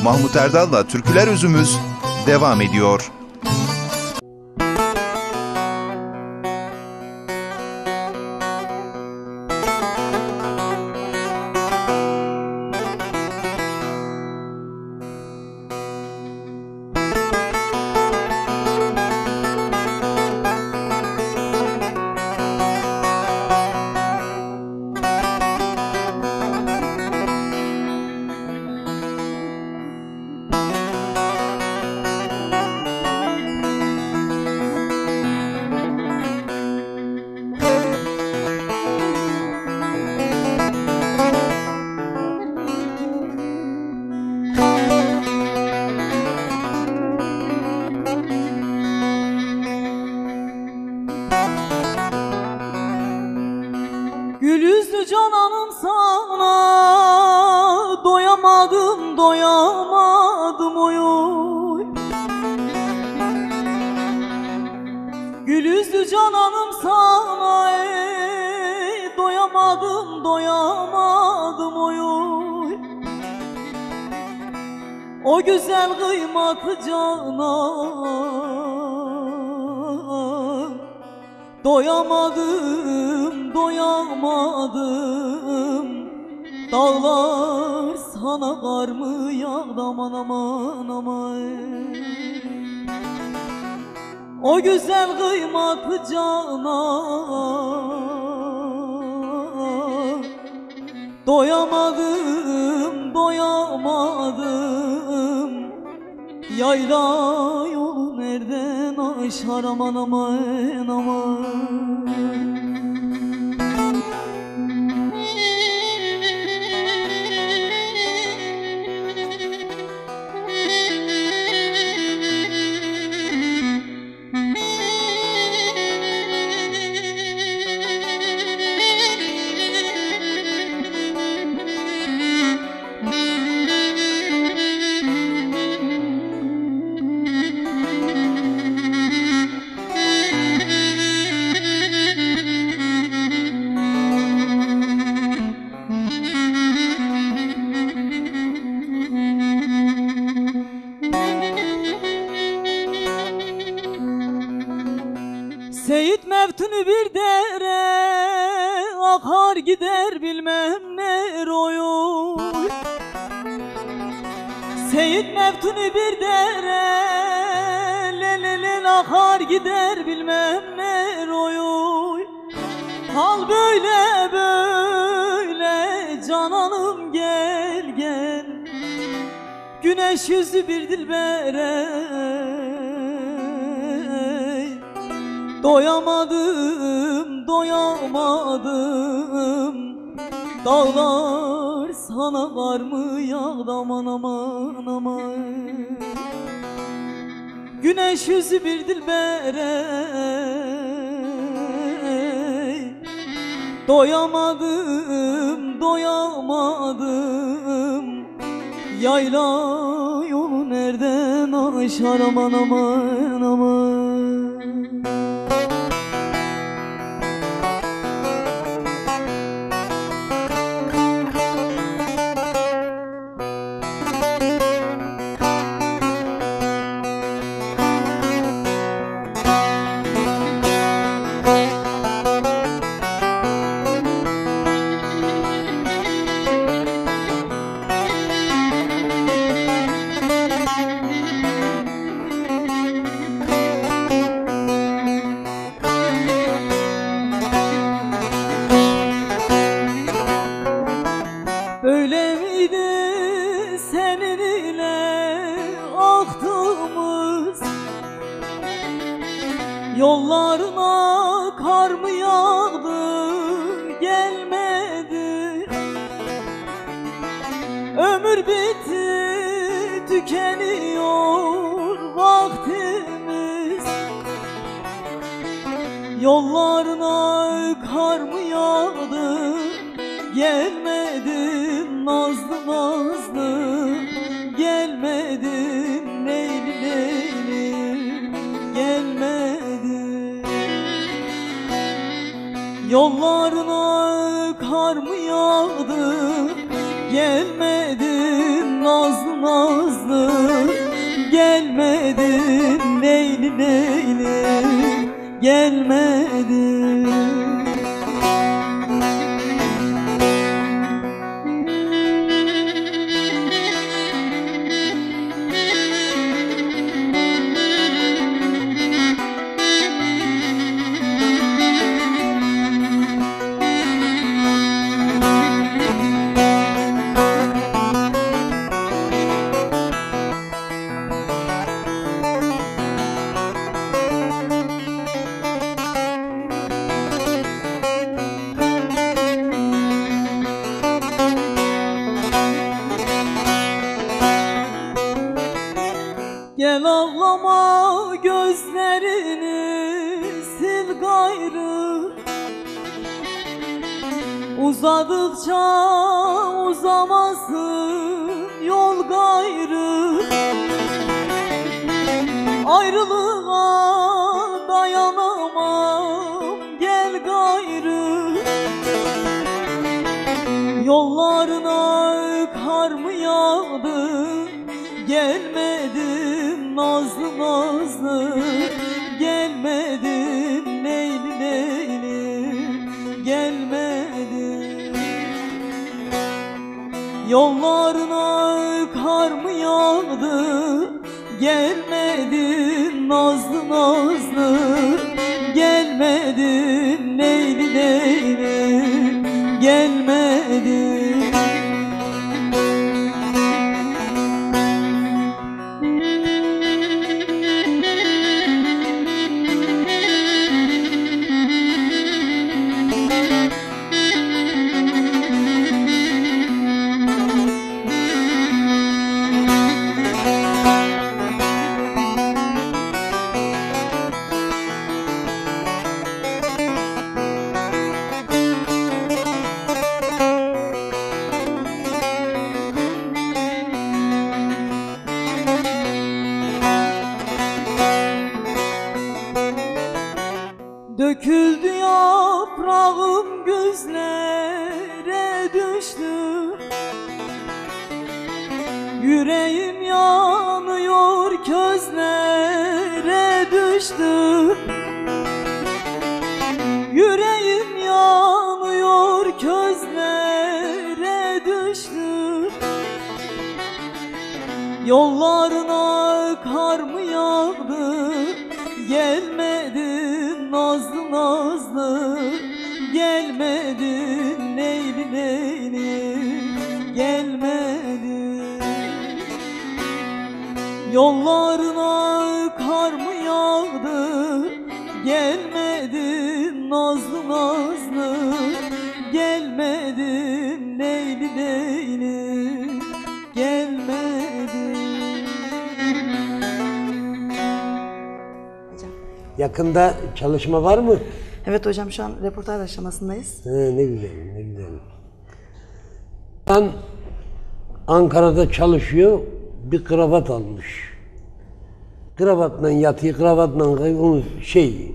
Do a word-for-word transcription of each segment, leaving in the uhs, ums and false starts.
Mahmut Erdal'la Türküler Özümüz devam ediyor. Gül yüzlü cananım sana doyamadım, doyamadım oy oy. Gül yüzlü cananım sana ey, doyamadım, doyamadım oy oy. O güzel kıymatlı canan doyamadım, doyamadım. Dağlar sana kar mı yağdı aman aman aman. O güzel kıymatlı canan doyamadım, doyamadım. Yayla yolu nereden aşar aman aman aman. Seyit Meftuni bir dere akar gider bilmem ne oy oy. Seyit Meftuni bir dere le le le akar gider bilmem ne oy oy. Hal böyle böyle cananım gel gel. Güneş yüzlü bir dilbere doyamadım, doyamadım. Dağlar sana var mı yağdı aman aman aman. Güneş yüzü bir dilbere doyamadım, doyamadım. Yayla yolu nereden aşar aman aman aman. Öyle miydi senin ile aktığımız? Yollarına kar mı yağdı gelmedi? Ömür bitti tükeniyor vaktimiz. Yollarına kar mı yağdı gelmedin nazlı nazlı, gelmedin leyli leyli, gelmedin. Yollarına kar mı yağdı gelmedin nazlı nazlı, gelmedin Leyli Leyli, gelmedin. Gel ağlama gözlerini sil gayrı, uzadıkça uzamasın yol gayrı. Ayrılığa dayanamam gel gayrı, yollarına kar mı yağdı, gelmedin nazlı nazlı, gelmedin Leyli Leyli, gelmedin. Yollarına kar mı yağdı, gelmedin nazlı nazlı, gelmedin Leyli Leyli, gelmedin. Döküldü yaprağım gözlere düştü, yüreğim yanıyor közlere düştü. Yüreğim yanıyor közlere düştü, yollarına kar mı yağdı, gelmedin nazlı nazlı, gelmedin Leyli Leyli, gelmedin. Yollarına kar mı yağdı, gelmedin nazlı nazlı, gelmedin Leyli Leyli, gelmedin. Yakında çalışma var mı? Evet hocam, şu an röportaj aşamasındayız. He, ne güzel, ne güzel. Ben Ankara'da çalışıyor, bir kravat almış. Kravatla yatıyor, kravatla onu şey...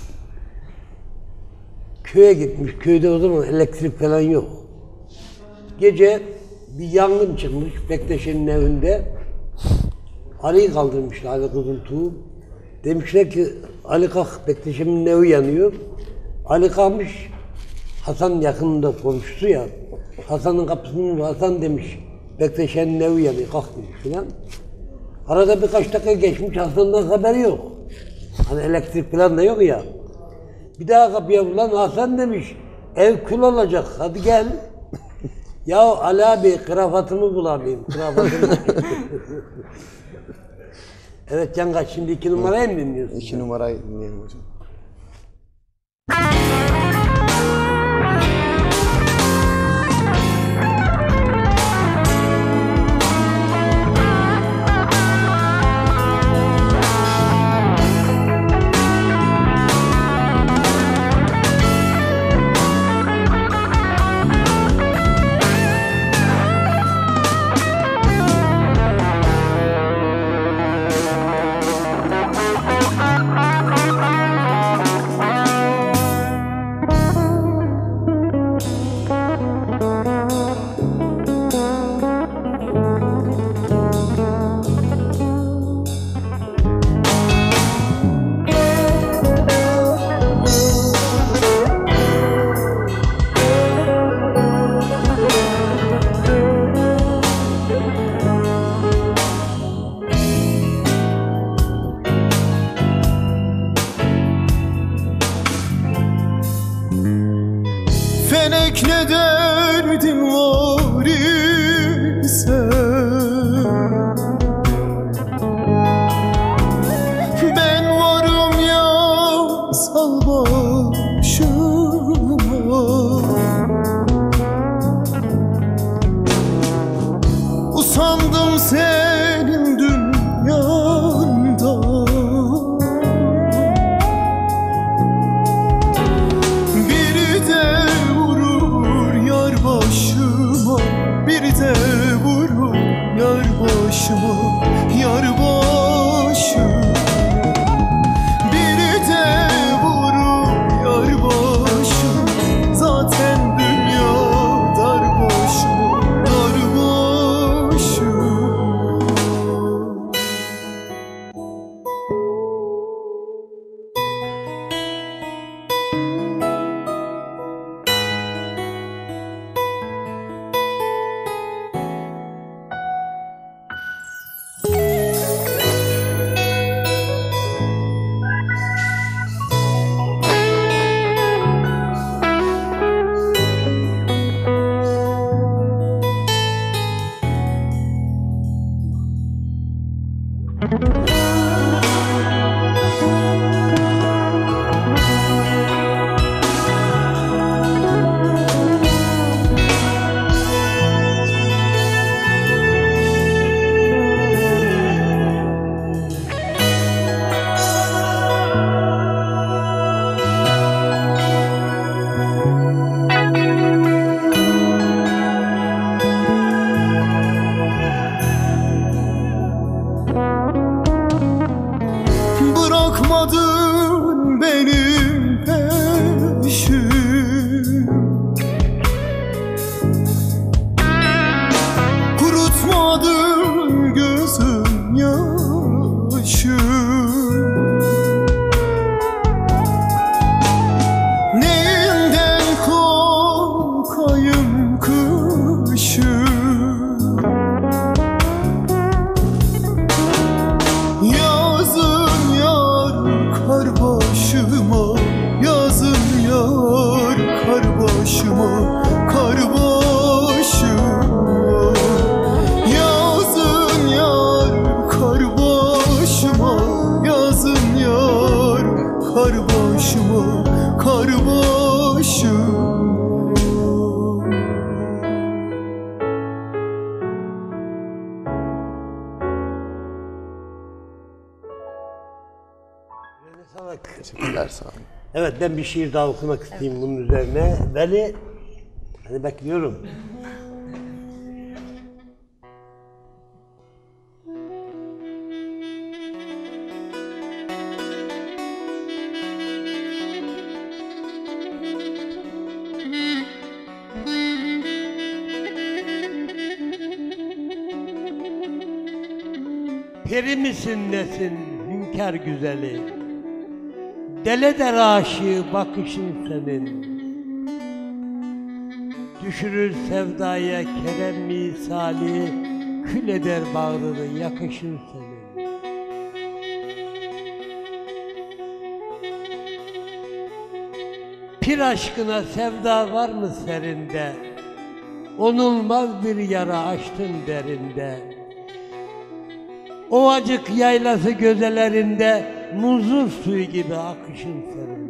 Köye gitmiş, köyde o zaman elektrik falan yok. Gece bir yangın çıkmış Bektaş'ın evinde. Ali'yi kaldırmışlar, Ali Kızıltuğ. Demişler ki, Ali kalk, Bektaş'ın evi yanıyor. Ali kalkmış, Hasan yakınında komşusu ya. Hasan'ın kapısının Hasan demiş, Bektaş'ın evi yanıyor, kalk demiş filan. Arada birkaç dakika geçmiş, Hasan'dan haberi yok. Hani elektrik falan da yok ya. Bir daha kapıya vuran Hasan demiş, ev kül olacak, hadi gel. Ya Ali abi, kravatımı bulamayayım, kravatımı. Evet Cankaç, şimdi iki numarayı mı dinliyorsun? İki numarayı dinleyelim hocam. Bilmek ne derdim var ise ben varım ya sal başıma. Usandım senin dünyanda, biri de vurur yar başıma, biri de vurur yar başıma, yar başıma. Biri de vurur yar başıma, zaten dünya dar başıma, dar başıma. Bırakmadın benim peşim, kurutmadın gözüm yaşım. Neyinden korkayım kışım, yazın yar kar başıma, yazın yar kar başıma, kar başıma. Yazın yar kar başıma, yazın yar kar başıma, kar başıma. Teşekkürler, sağ olun. Evet, ben bir şiir daha okumak isteyeyim bunun üzerine. Veli, hadi bekliyorum. Peri misin nesin hünkâr güzeli, deleder aşığı bakışın senin. Düşürür sevdaya kerem misali, kül eder bağrını yakışın senin. Pir aşkına sevda var mı serinde, onulmaz bir yara açtın derinde. Ovacık yaylası gözelerinde, muzur suyu gibi akışın senin.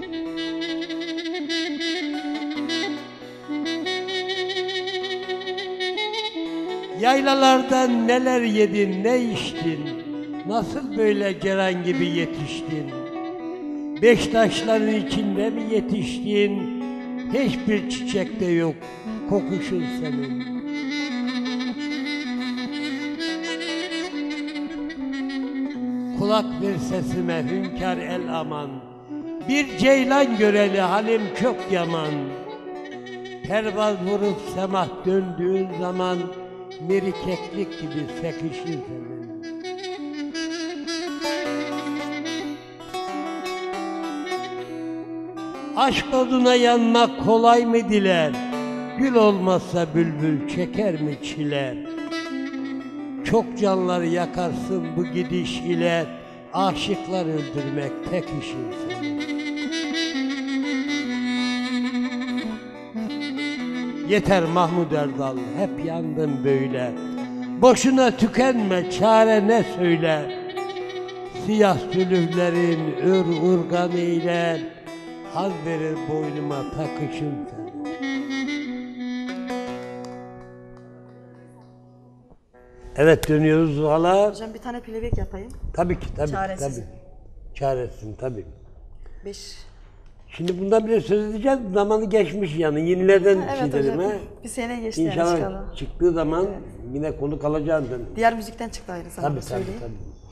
Yaylalardan neler yedin, ne içtin, nasıl böyle ceren gibi yetiştin? Beş taşların içinde mi yetiştin, hiçbir çiçekte yok kokuşun senin. Kulak ver sesime hünkâr el aman, bir ceylan göreli halim çok yaman. Pervaz vurup semah döndüğün zaman, meri keklik gibi sekişin senin. Aşk oduna yanmak kolay mı diler, gül olmazsa bülbül çeker mi çiler? Çok canlar yakarsın bu gidiş ile, aşıklar öldürmek tek işin senin. Yeter Mahmud Erdal, hep yandım böyle. Boşuna tükenme, çare ne söyle. Siyah sülühlerin ür urgan ile haz verir boynuma takışım sen. Evet, dönüyoruz hala. Hocam bir tane playback yapayım. Tabii ki, tabii ki, Çaresiz. tabii. Çaresin, tabii. Beş. Şimdi bundan bile söz edeceğiz, zamanı geçmiş yani, yenilerden Ha, bir evet şey dedim hocam. ha. Bir sene geçti yani İnşallah çıkalı. çıktığı zaman yine konuk alacağım ben. Diğer müzikten çıktı ayrı zamanda Tabii tabii söyleyeyim. tabii.